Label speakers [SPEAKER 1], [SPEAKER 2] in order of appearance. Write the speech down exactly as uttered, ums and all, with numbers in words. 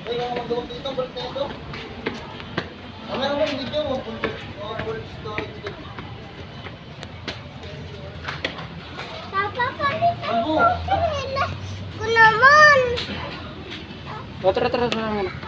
[SPEAKER 1] Ay, yung magdawag dito, balik na ito. Ang meron ng video mo, punto. Oh, balik story dito.
[SPEAKER 2] Papa, palit
[SPEAKER 1] Albo!
[SPEAKER 2] ko naman.
[SPEAKER 3] O, tara, tara, tara muna.